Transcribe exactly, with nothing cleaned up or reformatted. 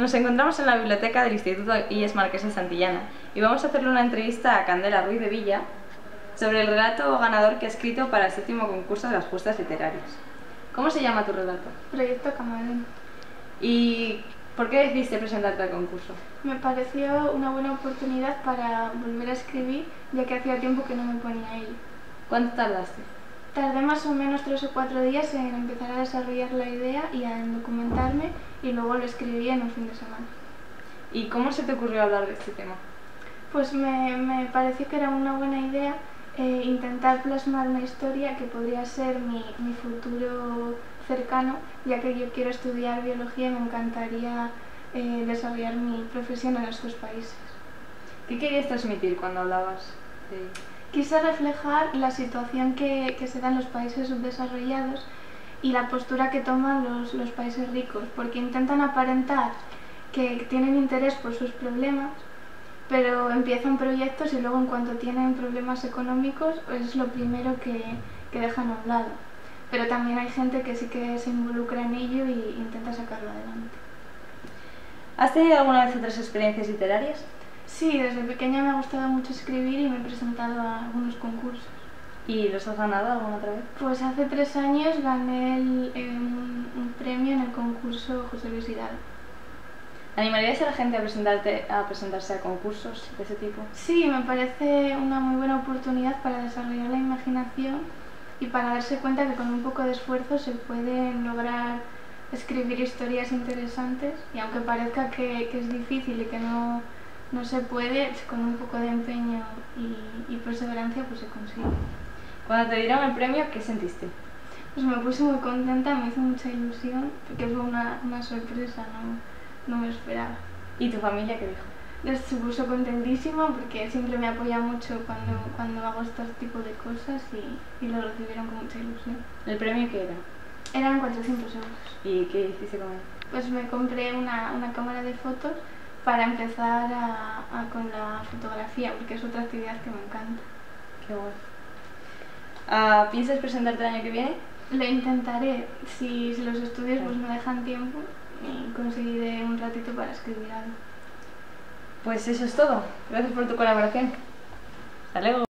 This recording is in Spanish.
Nos encontramos en la biblioteca del Instituto Illes Marquès de Santillana y vamos a hacerle una entrevista a Candela Ruiz de Villa sobre el relato ganador que ha escrito para el séptimo concurso de las justas literarias. ¿Cómo se llama tu relato? Proyecto Camarón. ¿Y por qué decidiste presentarte al concurso? Me pareció una buena oportunidad para volver a escribir, ya que hacía tiempo que no me ponía a ello. ¿Cuánto tardaste? Tardé más o menos tres o cuatro días en empezar a desarrollar la idea y en documentarme, y luego lo escribí en un fin de semana. ¿Y cómo se te ocurrió hablar de este tema? Pues me, me pareció que era una buena idea eh, intentar plasmar una historia que podría ser mi, mi futuro cercano, ya que yo quiero estudiar biología y me encantaría eh, desarrollar mi profesión en estos países. ¿Qué querías transmitir cuando hablabas de ello? Quise reflejar la situación que, que se da en los países subdesarrollados y la postura que toman los, los países ricos, porque intentan aparentar que tienen interés por sus problemas, pero empiezan proyectos y luego en cuanto tienen problemas económicos es lo primero que, que dejan a un lado. Pero también hay gente que sí que se involucra en ello e intenta sacarlo adelante. ¿Has tenido alguna vez otras experiencias literarias? Sí, desde pequeña me ha gustado mucho escribir y me he presentado a algunos concursos. ¿Y los has ganado alguna otra vez? Pues hace tres años gané el, eh, un, un premio en el concurso José Luis Hidalgo. ¿Animarías a la gente a, presentarte, a presentarse a concursos de ese tipo? Sí, me parece una muy buena oportunidad para desarrollar la imaginación y para darse cuenta que con un poco de esfuerzo se pueden lograr escribir historias interesantes, y aunque parezca que, que es difícil y que no, no se puede, con un poco de empeño y, y perseverancia pues se consigue. Cuando te dieron el premio, ¿qué sentiste? Pues me puse muy contenta, me hizo mucha ilusión, porque fue una, una sorpresa, no, no me esperaba. ¿Y tu familia qué dijo? Les puso contentísima porque siempre me apoya mucho cuando, cuando hago este tipo de cosas, y, y lo recibieron con mucha ilusión. ¿El premio qué era? Eran cuatrocientos euros. ¿Y qué hiciste con él? Pues me compré una, una cámara de fotos para empezar a, a, con la fotografía, porque es otra actividad que me encanta. Qué guay. Uh, ¿Piensas presentarte el año que viene? Lo intentaré, si, si los estudios pues me dejan tiempo y conseguiré un ratito para escribir algo. Pues eso es todo. Gracias por tu colaboración. Hasta luego.